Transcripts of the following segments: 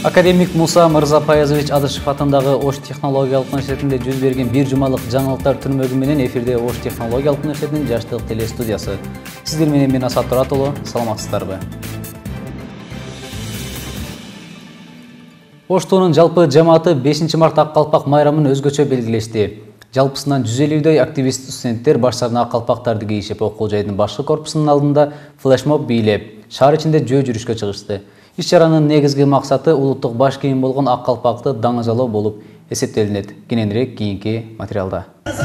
Академик Муса Мырзапаязович Адышев атындагы Ош технологиялык университетинде жүз берген бир жумалык жаңылыктар түрмөгү менен эфирде Ош технологиялык университетинин жаштык телестудиясы. Сиздер менен мен Асат Турат уулу, саламатсыздарбы? Оштунун жалпы жамааты 5 март ак калпак майрамын өзгөчө белгилешти. Жалпысынан 150дөй активист студенттер баштарына ак калпактарды кийишип, окуу жайдын башкы корпусунун алдында флешмоб бийлеп, шаар ичинде жөө жүрүшкө чыгышты. Иш-чаранын негизги максаты улуттук баш кийим болгон ак калпакты даңажалоо болуп эсептелинет. Кененирээк кийинки материалда.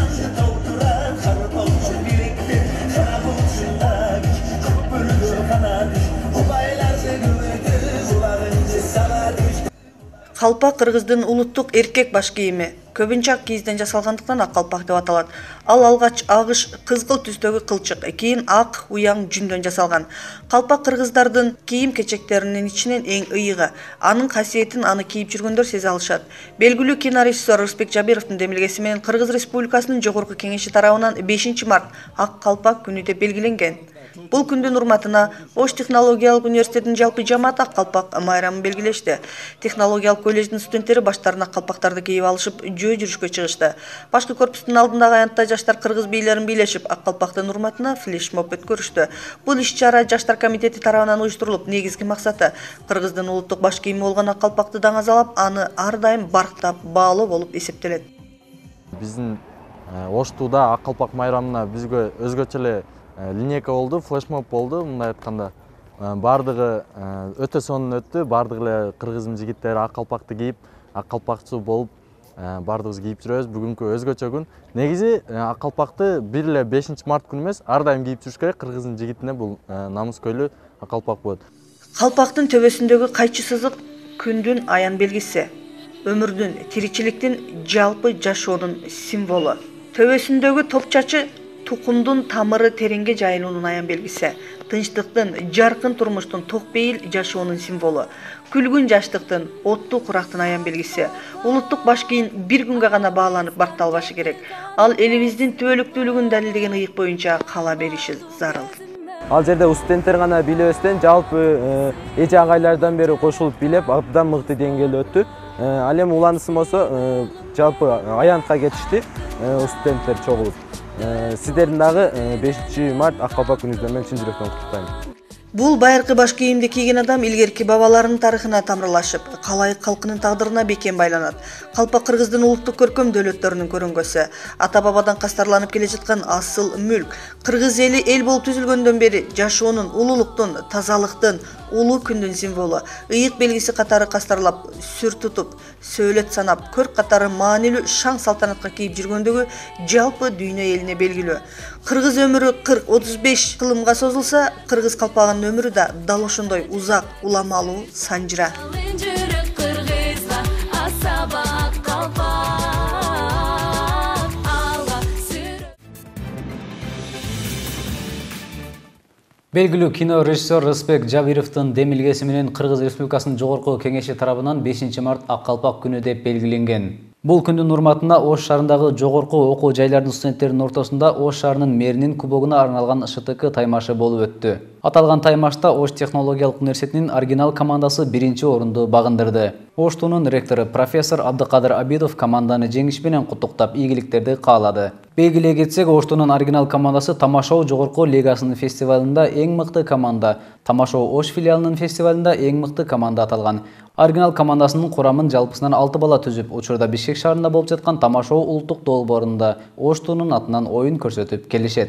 Калпак кыргыздын улуттук эркек баш кийими. Көбүнчө ак кийизден жасалгандыктан ак калпак деп аталат. Ал алгач агыш кызгыл түстөгү кылчык, кийин ак уяң жүндөн жасалган. Калпак кыргыздардын кийим-кечектеринин ичинен эң ыйыгы. Анын касиетин аны кийип жүргөндөр сезе алышат. Белгилүү кинорежиссер Рысбек Жабировдун демилгеси менен Кыргыз Республикасынын Жогорку Кеңеши тарабынан 5 март ак калпак күнү деп белгиленген. Бул күндүн урматына Ош технологиялык университетинин жалпы жамааты ак калпак майрамын белгилешти. Технологиялык колледждин студенттери баштарына ак калпактарды кийип алышып, жөө жүрүшкө чыгышты. Башкы корпустун алдындагы аянтта жаштар кыргыз бийлерин бийлешип, ак калпактын урматына флешмоб өткөрүштү. Бул иш-чара жаштар комитети тарабынан уюштурулуп, негизги максаты кыргыздын улуттук баш кийими болгон ак калпакты даңазалап, аны ар дайым барктап, баалоо болуп эсептелет. Биздин Оштуда ак калпак майрамына бизге өзгөчө эле линейка болду, флешмоб болду. Мындай айтканда, бардыгы өтө сонун өттү. Бардыгы эле кыргыздын жигиттери ак калпакты кийип, ак калпакчы болуп, бардыгыбыз кийип жүрөбүз. Бүгүнкү өзгөчө күн. Негизи ак калпакты бир эле 5 март күнү эмес, ар дайым кийип жүрүш керек. Кыргыздын жигитине бул намыс көйлүү ак калпак болот. Калпактын төбөсүндөгү кайчы сызык күндүн аян белгиси, өмүрдүн, тиричиликтин, жалпы жашоонун символу. Төбөсүндөгү топчачы тукумдун тамыры тереңге жайылуунун аян белгиси, тынчтыктын, жаркын турмуштун, токпейил жашоонун символу, күлгүн жаштыктын, оттуу курактын аян белгиси. Улуттук баш кийим бир күнгө гана бааланып баркталбашы керек. Ал элибиздин түбөлүктүүлүгүн далилдеген ыйык боюнча кала бериши зарыл. Ал жерде студенттер гана бийлебестен жалпы эже агайлардан бери кошулуп бийлеп, абдан мыкты деңгээлде өттү. Ал эми уланысы болсо жалпы аянтка кетишти студенттер чогулуп. Сиздердин дагы 5 март ак калпак күнүңүздөр менен чын жүрөктөн куттуктайм. Бул байыркы баш кийимди кийген адам илгерки бабаларынын тарыхына тамырлашып, калайык калкынын тагдырына бекем байланат. Калпак кыргыздын улуттук көркөм дөөлөттөрүнүн көрөнгөсү, ата бабадан кастарланып келе жаткан асыл мүлк. Кыргыз эли эл болуп түзүлгөндөн бери жашоонун, улуулуктун, тазалыктын, улуу күндүн символу, ыйык белгиси катары кастарлап, сүр тутуп, сөөлөт санап, көрк катары маанилүү шаң салтанатка кийип жүргөндүгү жалпы дүйнө элине белгилүү. Кыргыз өмүрү 40-35 кылымга созулса, кыргыз калпагынын өмүрү да дал ошондой узак, уламалуу, санжыра. Белгилүү кинорежиссер Рысбек Жабировдун демилгеси менен Кыргыз Республикасынын Жогорку Кеңеши тарабынан 5 март ак калпак күнү деп белгиленген. Бул күндүн урматына Ош шаарындагы жогорку окуу жайлардын студенттеринин ортосунда Ош шаарынын мэринин кубогуна арналган ШТК таймашы болуп өттү. Аталган таймашта Ош технологиялык университетинин оригинал командасы 1-орунду багындырды. Оштунун ректору профессор Абдыкадыр Абидов команданы жеңиш менен куттуктап, ийгиликтерди каалады. Белгилей кетсек, Оштунун оригинал командасы Тамашоо жогорку лигасынын фестивалында эң мыкты команда, Тамашоо Ош филиалынын фестивалында эң мыкты команда аталган. Оригинал командасынын курамын жалпысынан 6 бала түзүп, учурда Бишкек шаарында болуп жаткан Тамашоо улуттук долбоорунда Оштунун атынан оюн көрсөтүп келишет.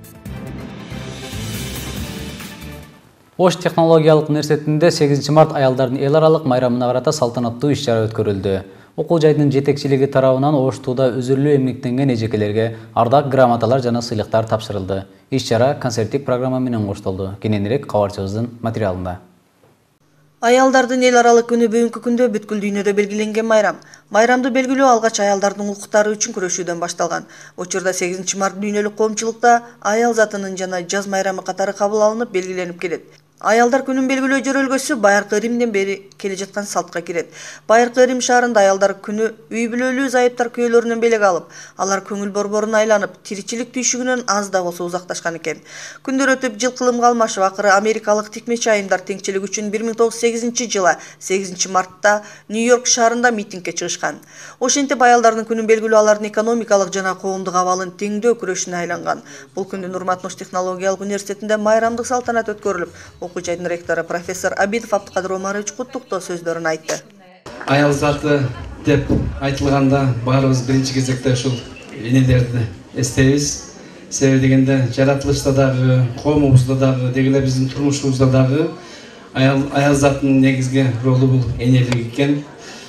Ош технологиялык университетинде 8 март аялдардын эл аралык майрамына карата салтанаттуу иш-чара өткөрүлдү. Окуу жайдын жетекчилиги тарабынан Оштуда өзүрлүү эмгектенген эжекелерге ардак грамоталар жана сыйлыктар тапшырылды. Иш-чара концерттик программа менен коштолду. Кененирээк кабарчыбыздын материалында. Аялдардын эл аралык күнү бүгүнкү күндө бүткүл дүйнөдө белгиленген майрам. Майрамды белгилөө алгач аялдардын укуктары үчүн күрөшүүдөн башталган. Учурда 8 март дүйнөлүк коомчулукта аял затынын жана жаз майрамы катары кабыл алынып белгиленип келет. Аялдар күнүн белгилөө жөрөлгөсү байыркы Римден бери келе жаткан салтка кирет. Байыркы Рим шаарында аялдар күнү үй бүлөлүү зайыптар күйөөлөрүнөн белек алып, алар көңүл борборуна айланып, тиричилик түйшүгүнөн аз да болсо узакташкан экен. Күндөр өтүп, жыл кылымга алмашып, акыры америкалык тикмечи айымдар теңчилик үчүн 1908-жылы 8 мартта Нью-Йорк шаарында митингге чыгышкан. Ошентип аялдардын күнүн белгилөө алардын экономикалык жана коомдук абалын теңдөө күрөшүнө айланган. Бул күндүн Урмат Ош технологиялык университетинде майрамдык салтанат өткөрүлүп, окуу жайдын ректору профессор Абидов Абдыкадыр Омарович куттуктоо сөздөрүн айтты. Аял заты деп айтылганда баарыбыз биринчи кезекте ушул энелерди эстейбиз. Себеби дегенде жаратылышта дагы, коомубузда дагы, деги эле биздин турмушубузда дагы аял заттын негизги ролу бул энелик экен.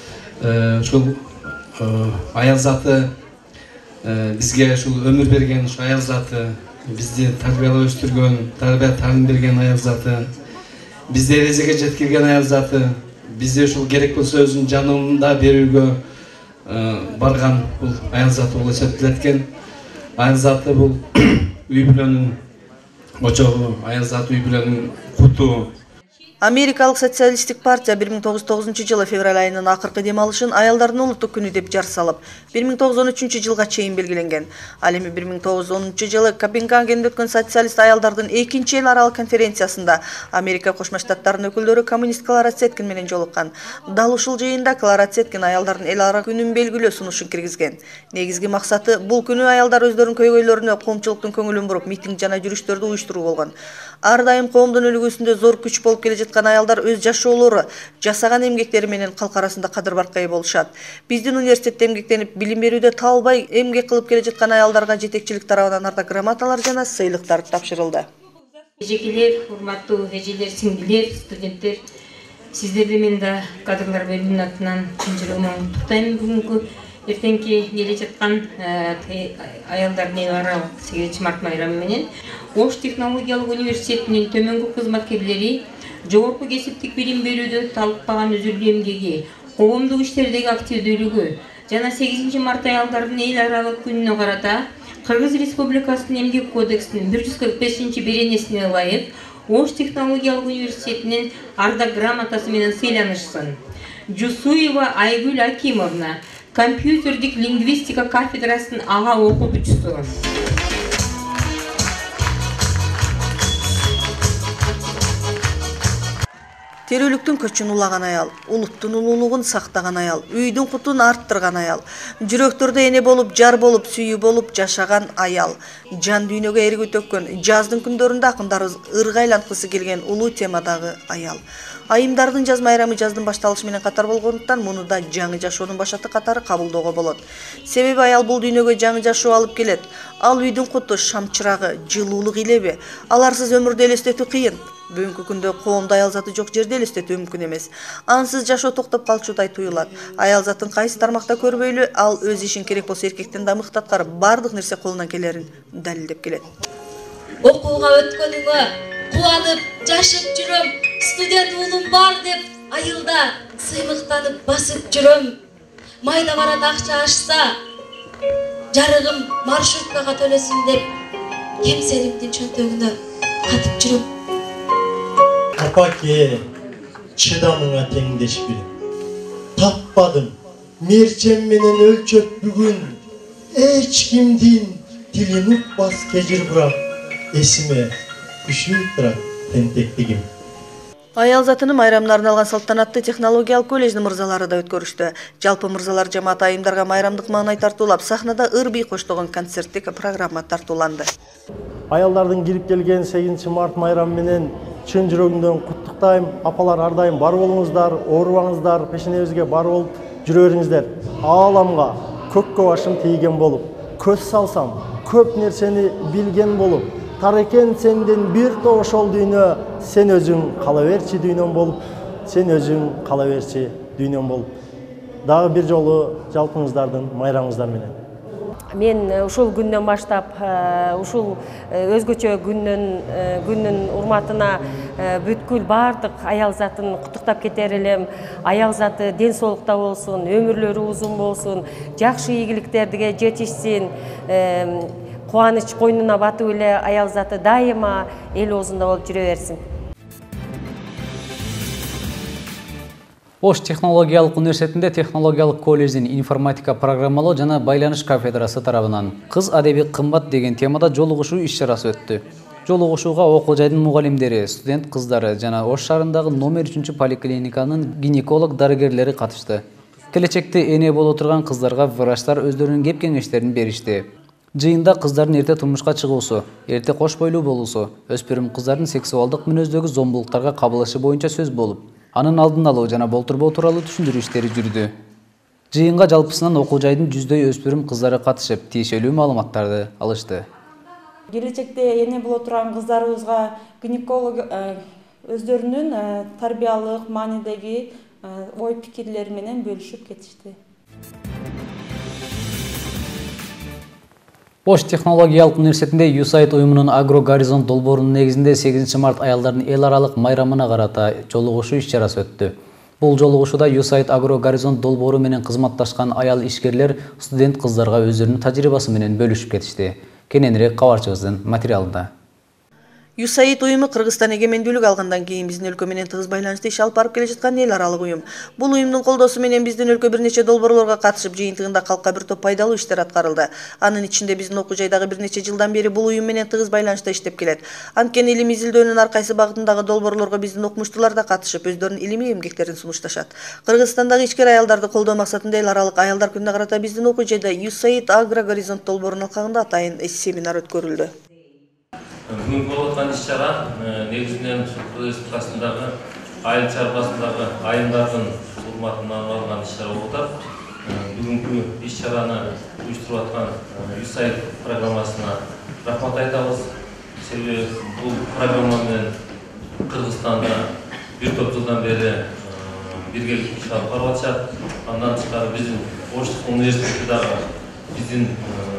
Ушул аял заты бизге ушул өмүр берген, ушул аял заты бизди тарбиялап өстүргөн, тарбия таалим берген аял заты, бизди эрежеге жеткирген аял заты, бизде ушул керек болсо өзүнүн жанын да берүүгө барган бул аял заты болуп эсептелет экен. Аял заты бул үй бүлөнүн очогу, аял заты үй бүлөнүн куту. Америкалык социалисттик партия 1909-жылы февраль айынын акыркы дем алышын аялдардын улуттук күнү деп жар салып, 1913-жылга чейин белгиленген. Ал эми 1910-жылы Копенгагенде өткөн социалист аялдардын экинчи эл аралык конференциясында Америка Кошмо Штаттарынын өкүлдөрү коммунист Клара Цеткин менен жолуккан. Дал ушул жыйында Клара Цеткин аялдардын эл ара күнүн белгилөө сунушун киргизген. Негизги максаты бул күнү аялдар өздөрүнүн көйгөйлөрүнө коомчулуктун көңүлүн буруп, митинг жана жүрүштөрдү уюштуруу болгон. Ар дайым коомдун үлгүсүндө зор күч болуп келе жаткан аялдар өз жашоолору, жасаган эмгектери менен калк арасында кадыр баркай болушат. Биздин университетте эмгектенип, билим берүүдө талбай эмгек кылып келе жаткан аялдарга жетекчилик тарабынан ардак грамоталар жана сыйлыктар тапшырылды. Эжекелер, урматтуу эжелер, сиңдилер, студенттер, сиздерди мен да кадрлар бөлүмүнүн атынан чын жүрөгүмөн куттуктайм. Бүгүнкү эртеңки келе жаткан аялдардын эл аралык 8 март майрамы менен Ош технологиялык университетинин төмөнгү кызматкерлери жогорку кесиптик билим берүүдө талыкпаган үзүлүү эмгеги, коомдук иштердеги активдүүлүгү жана 8 март аялдардын эл аралык күнүнө карата Кыргыз Республикасынын эмгек кодексинин 145-беренесине ылайык Ош технологиялык университетинин ардак грамотасы менен сыйланышсын. Жусуева Айгүл Акимовна, компьютердик лингвистика кафедрасынын ага окутуучусу. Терүүлүктүн көчүн улаган аял, улуттун улуулугун сактаган аял, үйдүн кутун арттырган аял, жүрөктөрдө эне болуп, жар болуп, сүйүү болуп жашаган аял, жан дүйнөгө эргүү төккөн, жаздын күндөрүндө акындарыбыз ырга айланткысы келген улуу темадагы аял. Айымдардын жаз майрамы жаздын башталышы менен катар болгондуктан муну да жаңы жашоонун башаты катары кабылдоого болот. Себеби аял бул дүйнөгө жаңы жашоо алып келет. Ал үйдүн куту, шамчырагы, жылуулук илеби. Аларсыз өмүрдү элестетүү кыйын. Бүгүнкү күндө коомдо аял заты жок жерде элестетүү мүмкүн эмес. Ансыз жашоо токтоп калчудай туюлат. Аял затын кайсы тармакта көрбөйлү, ал өз ишин керек болсо эркектен да мыкты аткарып, бардык нерсе колунан келерин далилдеп келет. Окууга өткөнүңө кубанып, жашып жүрөм, студент уулум бар деп айылда сыймыктанып басып жүрөм. Майда барат акча ашса, жарыгым маршруткага төлөсүн деп кемсеримдин чөнтөгүнө катып жүрөм. Апаке, чыдамыңа теңдешпейм. Таппадым, мерчем менен өлчөп бүгүн. Эч кимдин тилин укпас кежир бурак. Эсиме күшүп турат тентектигим. Аял затыны майрамына арналган салтанатты технологиялык колледждин мырзалары да өткөрүштү. Жалпы мырзалар жамаат айымдарга майрамдык маанай тартуулап, сахнада ыр-бий коштогон концерттик программа тартууланды. Аялдардын кирип келген 8 март майрамы менен чын жүрөгүмдөн куттуктайм. Апалар ар дайым бар болуңуздар, оорубаңыздар, пешенебизге бар болуп жүрө бериңиздер. Ааламга көккө башым тийген болуп, көз салсам көп нерсени билген болуп, тар экен сенден бир топ ошол дүйнө, сен өзүң кала берчи дүйнөм болуп, сен өзүң кала берчи дүйнөм болуп. Дагы бир жолу жалпыңыздардын майрамыңыздар менен. Мен ушул күндөн баштап, ушул өзгөчө күндүн урматына бүткүл бардык аял затын куттуктап кетер элем. Аял заты ден соолукта болсун, өмүрлөрү узун болсун, жакшы ийгиликтерге жетишсин. Кубаныч койнуна батып эле аял заты дайыма эл оозунда болуп жүрө берсин. Ош технологиялык университетинде технологиялык колледждин информатика программалоо жана байланыш кафедрасы тарабынан кыз адеби кымбат деген темада жолугушуу иш-чарасы өттү. Жолугушууга окуу жайдын мугалимдери, студент кыздары жана Ош шаарындагы номер 3 поликлиниканын гинеколог дарыгерлери катышты. Келечекте эне боло турган кыздарга врачтар өздөрүнүн кеп кеңештерин беришти. Жыйында кыздардын эрте турмушка чыгуусу, эрте кош бойлуу болуусу, өспүрүм кыздардын сексуалдык мүнөздөгү зомбулуктарга кабылышы боюнча сөз болуп, анын алдын алуу жана болтурбоо тууралуу түшүндүрүү иштери жүрдү. Жыйынга жалпысынан окуу жайдын 100дөй өспүрүм кыздары катышып, тиешелүү маалыматтарды алышты. Келечекте эне боло турган кыздарыбызга гинеколог өздөрүнүн тарбиялык маанидеги ой пикирлери менен бөлүшүп кетишти. Ош технологиялык университетинде USAID уюмунун Агро Горизонт долбоорунун негизинде 8 март аялдардын эл аралык майрамына карата жолугушуу иш-чарасы өттү. Бул жолугушууда USAID Агро Горизонт долбоору менен кызматташкан аял ишкерлер студент кыздарга өздөрүнүн тажрыйбасы менен бөлүшүп кетишти. Кененирээк кабарчыбыздын материалында. USAID уюму Кыргызстан эгемендүүлүк алгандан кийин биздин өлкө менен тыгыз байланышты иш алып барып келе жаткан эл аралык уюм. Бул уюмдун колдоосу менен биздин өлкө бир нече долбоорлорго катышып, жыйынтыгында калкка бир топ пайдалуу иштер аткарылды. Анын ичинде биздин окуу жайдагы бир нече жылдан бери бул уюм менен тыгыз байланышта иштеп келет. Анткени илим изилдөөнүн ар кайсы багытындагы долбоорлорго биздин окумуштуулар да катышып, өздөрүнүн илимий эмгектерин сунушташат. Кыргызстандагы ишкер аялдарды колдоо максатында эл аралык аялдар күнүнө карата биздин окуу жайда USAID Агро Горизонт долбоорунун алкагында атайын семинар өткөрүлдү. Бүгүнкү болуп аткан иш-чара негизинен Кыргыз Республикасындагы айыл чарбасындагы айымдардын урматына арналган иш-чара болуп атат. Бүгүнкү иш-чараны уюштуруп аткан USAID программасына рахмат айтабыз. Себеби бул программа менен Кыргызстанда бир топ жылдан бери биргелик иш алып барып атышат. Андан тышкары биздин Ош университети дагы биздин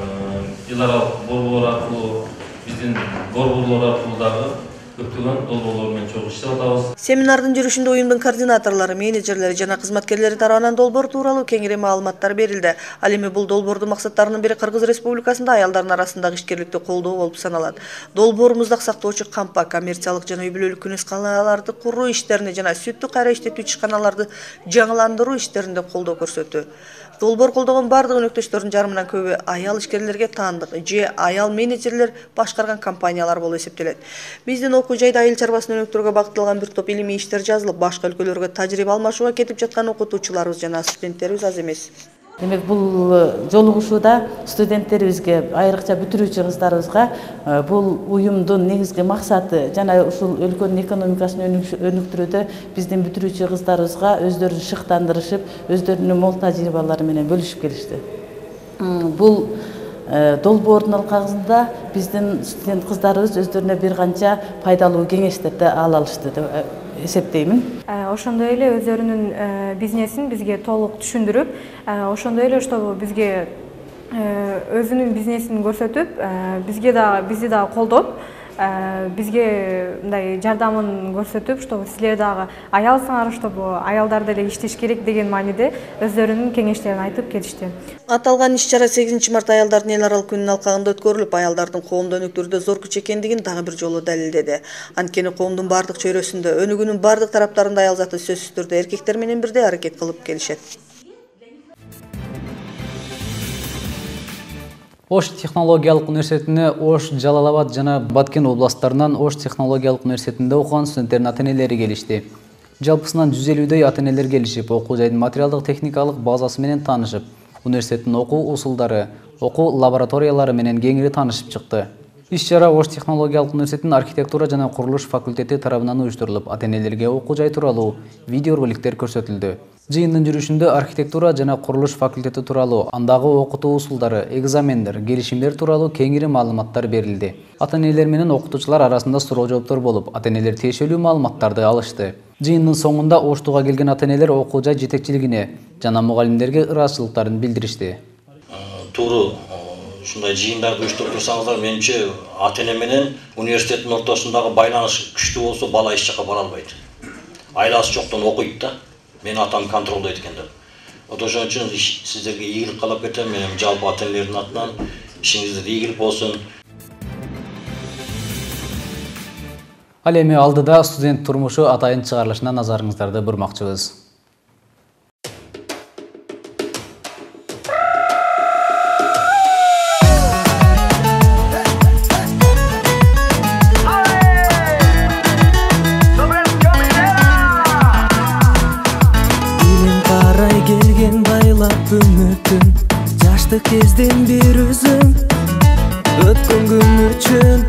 эл аралык борбор аркылуу биздин борборлор аркылуу дагы көптөгөн долбоорлор менен чогуу иштеп атабыз. Семинардын жүрүшүндө уюмдун координаторлору, менеджерлери жана кызматкерлери тарабынан долбоор тууралуу кеңири маалыматтар берилди. Ал эми бул долбоордун максаттарынын бири Кыргыз Республикасында аялдардын арасындагы ишкерликти колдоо болуп саналат. Долбоорубузда сактоочу кампа, коммерциялык жана үй бүлөлүк күнөскалаларды куруу иштерине жана сүттү кайра иштетүү ишканаларды жаңыландыруу иштеринде колдоо көрсөттү. Долбоор колдогон бардык өнөктөштөрдүн жарымынан көбү аял ишкерлерге таандык же аял менеджерлер башкарган компаниялар болуп эсептелет. Биздин окуу жайда айыл чарбасын өнүктүрүүгө багытталган бир топ илимий иштер жазылып, башка өлкөлөргө тажрыйба алмашууга кетип жаткан окутуучуларыбыз жана студенттерибиз аз эмес. Демек бул жолугушууда студенттерибизге, айрыкча бүтүрүүчү кыздарыбызга бул уюмдун негизги максаты жана ушул өлкөнүн экономикасын өнүктүрүүдө биздин бүтүрүүчү кыздарыбызга өздөрүн шыктандырышып, өздөрүнүн мол тажрыйбалары менен бөлүшүп келишти. Бул долбоордун алкагында биздин студент кыздарыбыз өздөрүнө бир канча пайдалуу кеңештерди ала алышты деп эсептеймин. Ошондой эле өздөрүнүн бизнесин бизге толук түшүндүрүп, ошондой эле что бизге өзүнүн бизнесин көрсөтүп, бизди дагы колдоп, бизге мындай жардамын көрсөтүп, что силер дагы аялсыңар, что аялдар деле иштеш керек деген мааниде өздөрүнүн кеңештерин айтып келишти. Аталган иш-чара 8 март аялдардын эл аралык күнүнүн алкагында өткөрүлүп, аялдардын коомду өнүктүрүүдө зор күч экендигин дагы бир жолу далилдеди. Анткени коомдун бардык чөйрөсүндө, өнүгүүнүн бардык тараптарында аял заты сөзсүз түрдө эркектер менен бирдей аракет кылып келишет. Ош технологиялык университетине Ош, Жалал-Абад жана Баткен областтарынан Ош технологиялык университетинде окуган студенттердин ата-энелери келишти. Жалпысынан 150дөй ата-энелер келишип, окуу жайдын материалдык техникалык базасы менен таанышып, университеттин окуу усулдары, окуу лабораториялары менен кеңири таанышып чыкты. Иш-чара Ош технологиялык университетинин архитектура жана курулуш факультети тарабынан уюштурулуп, ата-энелерге окуу жай тууралуу видеороликтер көрсөтүлдү. Жыйындын жүрүшүндө архитектура жана курулуш факультети тууралуу, андагы окутуу усулдары, экзамендер, келишимдер тууралуу кеңири маалыматтар берилди. Ата-энелер менен окутуучулар арасында суроо жооптор болуп, ата-энелер тиешелүү маалыматтарды алышты. Жыйындын соңунда Оштуга келген ата-энелер окуу жай жетекчилигине жана мугалимдерге ыраазычылыктарын билдиришти. Тууру ушундай жыйындарды уюштуруп турсаңыздар, менимче ата-эне менен университеттин ортосундагы байланыш күчтүү болсо бала эч жака бара албайт. Айласы жоктон окуйт да. Мен атам контролдойт экен деп. Ошон үчүн сиздерге ийгилик каалап кетем. Мен жалпы ата-энелердин атынан ишиңизде ийгилик болсун. Ал эми алдыда студент турмушу атайын чыгарылышына назарыңыздарды бурмакчыбыз. мен байлап үмүтүм жаштык кездин бир үзүм өткөн күн үчүн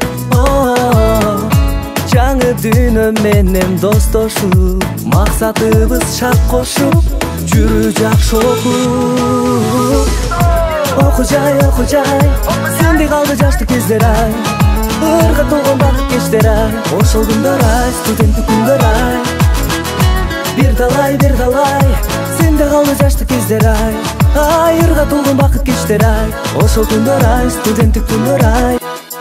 жаңы дүйнө менен достошуп максатыбыз шарт кошуп жүрүү жакшы окуу жай сенде калды жаштык кездер ай ырга толгон бакыт кечтер ай ошол күндөр ай студенттик күндөр ай бир талай сенде калды жаштык кездер ай ырга толгон бакыт кечтер ай ошол күндөр ай студенттик күндөр ай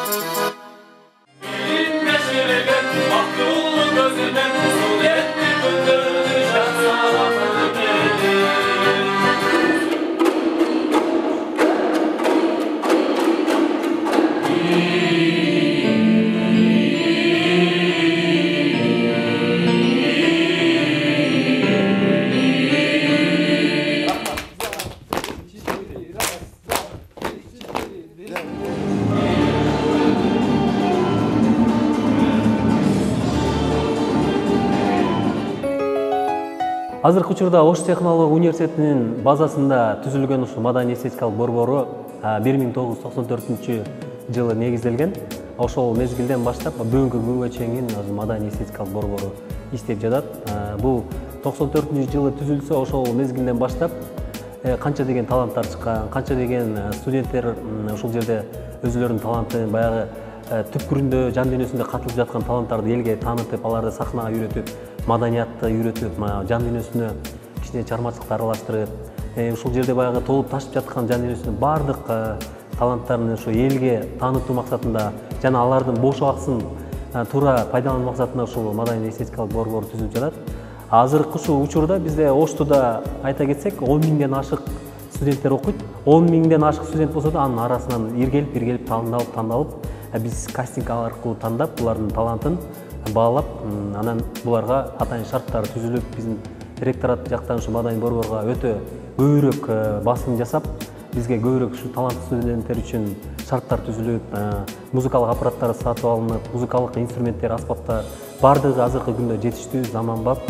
Азыркы учурда Ош технология университетинин базасында түзүлгөн ушу маданий эстетикалык борбору 1994 жылы негизделген. Ошол мезгилден баштап бүгүнкү күнгө чейин маданий эстетикалык борбору иштеп жатат. Бул 94 жылы түзүлсө, ошол мезгилден баштап канча деген таланттар чыккан, канча деген студенттер ушул жерде өзүлөрүнүн талантын баягы түпкүрүндө, жан дүйнөсүндө катылып жаткан таланттарды элге таанытып, аларды сахнага үйрөтүп, маданиятты үйрөтүп, жан дүйнөсүнө кичине чыгармачылыкты аралаштырып, ушул жерде баягы толуп ташып жаткан жан дүйнөсүнүн баардык таланттарын ушу элге таанытуу максатында жана алардын бош убактысын туура пайдалануу максатында ушул маданий эстетикалык борбор түзүлүп жатат. Азыркы ушул учурда бизде Оштуда айта кетсек 10 миңден ашык студенттер окуйт. 10 миңден ашык студент болсо да анын арасынан бир келип тандалып, биз кастинг аркылуу тандап, булардын талантын баалап, анан буларга атайын шарттар түзүлүп, биздин ректорат жактан ушу маданий борборго өтө көбүрөөк басым жасап, бизге көбүрөөк ушу таланттуу студенттер үчүн шарттар түзүлүп, музыкалык аппараттар сатып алынып, музыкалык инструменттер, аспаптар бардыгы азыркы күндө жетиштүү, заманбап.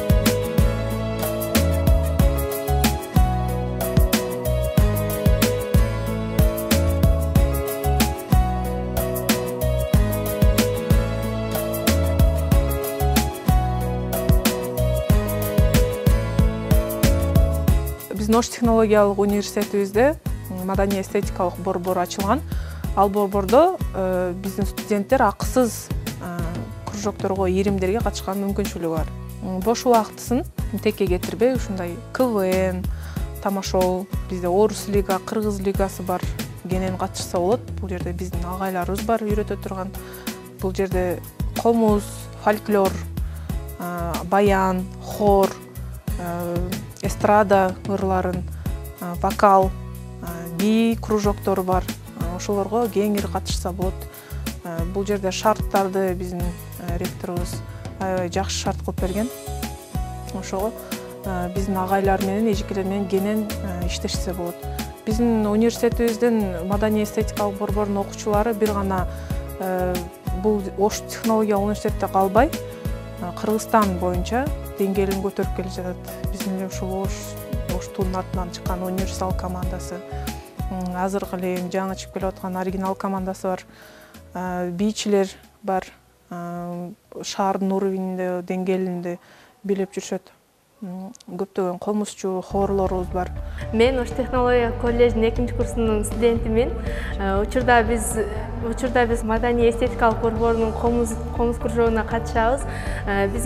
Биздин Ош технологиялык университетибизде маданий эстетикалык борбор ачылган. Ал борбордо биздин студенттер акысыз кружокторго, иримдерге катышкан мүмкүнчүлүгү бар. Бош убактысын текке кетирбей, ушундай КВН, тамашол, бизде Орус лига, Кыргыз лигасы бар, кенен катышса болот. Бул жерде биздин агайларыбыз бар үйрөтө турган. Бул жерде комуз, фольклор, баян, хор, эстрада ырларын, вокал, би кружоктору бар. Ошолорго кеңири катышса болот. Бул жерде шарттарды биздин ректорубуз аябай жакшы шарт кылып берген. Ошого биздин агайлар менен, эжекелер менен кенен иштешсе болот. Биздин университетибиздин маданий эстетикалык борбордун окуучулары бир гана бул Ош технология университетте калбай, Кыргызстан боюнча деңгээлин көтөрүп келе жатат. Биздин эле ушул Оштун атынан чыккан универсал командасы, азыркы эле жаңы чыгып келе аткан оригинал командасы бар, бийчилер бар, шаардын уровенинде, деңгээлинде билеп жүрүшөт. Көптөгөн комузчу, хорлорубуз бар. Мен Ош технология колледжинин 2-нчи курсунун студентимин. Учурда биз маданий эстетикалык борборунун комуз кружогуна катышабыз. Биз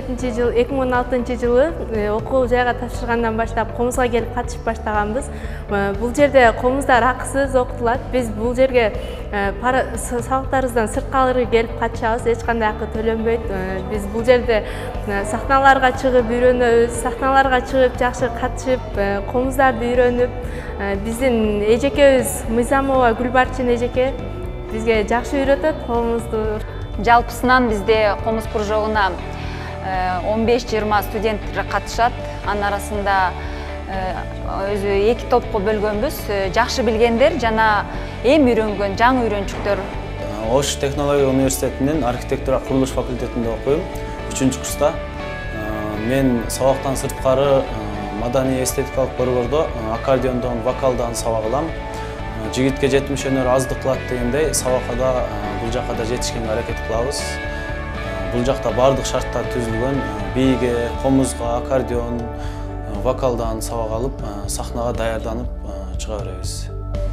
2016 жылы окуу жайга тапшыргандан баштап комузга келип катышып баштаганбыз. Бул жерде комуздар акысыз окутулат. Биз бул жерге салыктарыбыздан сырткары келип катышабыз, эч кандай акы төлөнбөйт. Биз бул жерде сахналарга чыгып үйрөнөбүз, сахналарга чыгып жакшы катышып, комуздарды үйрөнүп, биздин эжекебиз Мыйзамова Гүлбарчын эжеке бизге жакшы үйрөтөт комузду. Жалпысынан бизде комуз кружогуна 15-20 студент катышат. Анын арасында өзү 2 топко бөлгөнбүз. Жакшы билгендер жана эми үйрөнгөн жаңы үйрөнчүктөр. Ош технология университетинин архитектура курулуш факультетинде окуйм. 3-курста. Мен сабактан сырткары маданий эстетикалык борбордо аккордеондон, вокалдан сабак алам. Жигитке 70 өнөр аздык кылат дегендей, сабакка да бул жакка да жетишкенге аракет кылабыз. Бул жакта бардык шарттар түзүлгөн. Бийге, комузга, аккордеон, вокалдан сабак алып, сахнага даярданып чыга беребиз.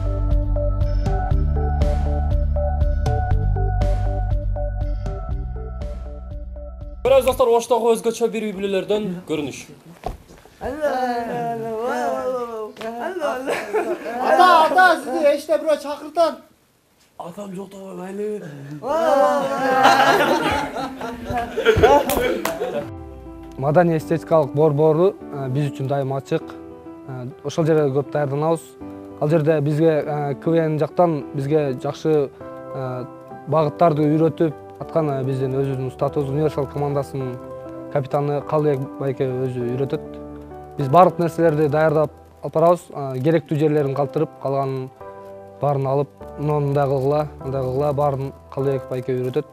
Көрөбүз достор, Оштогу өзгөчө бир үй-бүлөлөрдөн көрүнүш. Ата, сизди эште бирөө чакыртат. Атам жоктобой майлы. Маданий эстетикалык борбору биз үчүн дайым ачык. Ошол жерде көп даярданабыз. Ал жерде бизге КВН жактан бизге жакшы багыттарды үйрөтүп аткан биздин өзүбүздүн устатыбыз универсал командасынын капитаны Калыбек байке өзү үйрөтөт. Биз барлык нерселерди даярдап алып барабыз. Керектүү жерлерин калтырып, калганын баарын алып, мындай кылгыла, андай кылгыла, баарын Калыбек байке үйрөтөт.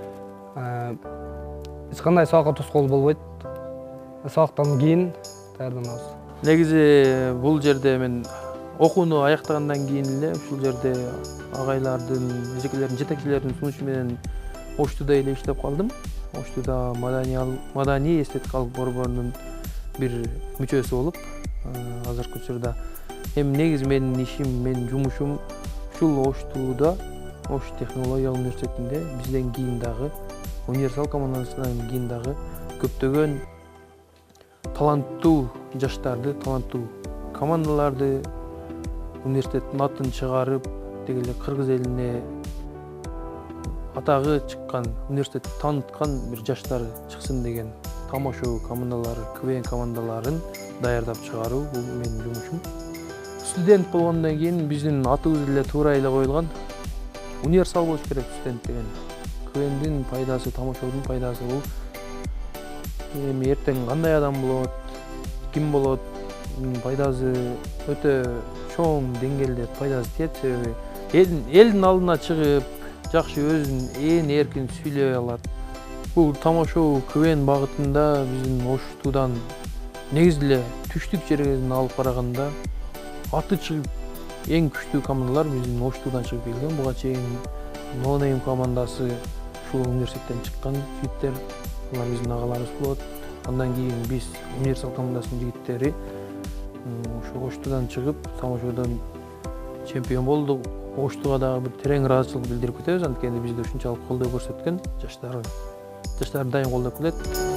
Эч кандай сабакка тоскоол болбойт. Сабактан кийин даярданабыз. Негизи бул жерде мен окууну аяктагандан кийин эле ушул жерде агайлардын, эжекелердин, жетекчилердин сунушу менен Оштуда эле иштеп калдым. Оштуда маданий эстетикалык борборунун бир мүчөсү болуп, азыркы учурда эми негизи менин ишим, менин жумушум ушул Оштуда, Ош технология университетинде бизден кийин дагы универсал командасынан кийин дагы көптөгөн таланттуу жаштарды, таланттуу командаларды университеттин атын чыгарып, дегеле кыргыз элине атагы чыккан, университетти тааныткан бир жаштар чыксын деген тамошо командалары, КВН командаларын даярдап чыгаруу бул менин жумушум. Студент болгондон кийин биздин атыбыз эле туура эле коюлган. Универсал болуш керек студент деген. КВНдин пайдасы, тамошодун пайдасы бул. Эми эртең кандай адам болот, ким болот, пайдасы өтө чоң деңгээлде пайдасы тиет, себеби элдин алдына чыгып, жакшы өзүн эркин сүйлөй алат. Бул тамошо КВН багытында биздин Оштудан негизи эле түштүк жерге алып караганда аты чыгып эң күчтүү командалар биздин Оштудан чыгып келген. Буга чейин Нонейм командасы ушул университеттен чыккан жигиттер, алар биздин агаларыбыз болот. Андан кийин биз универсал командасынын жигиттери ошо Оштудан чыгып, тамошодон чемпион болдук. Оштуга дагы бир терең ыраазычылык билдирип кетебиз, анткени бизди ушунчалык колдоо көрсөткөн жаштар дайым колдоп келет.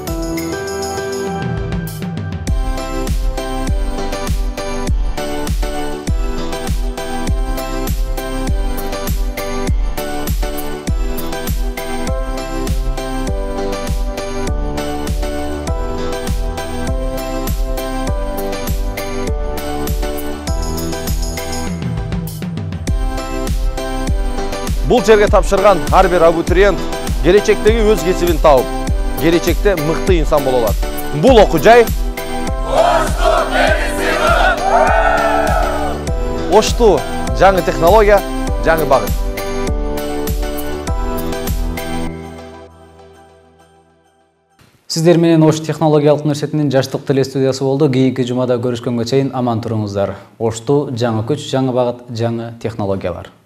Бул жерге тапшырган ар бир абитуриент келечектеги өз кесибин тауып, келечекте мыкты инсан боло алат. Бул окуу жай Ошту жаңы технология, жаңы багыт. Сиздер менен Ош технологиялык университетинин жаштык телестудиясы болду. Кийинки жумада көрүшкөнгө чейин аман туруңуздар. Ошту жаңы күч, жаңы багыт, жаңы технологиялар.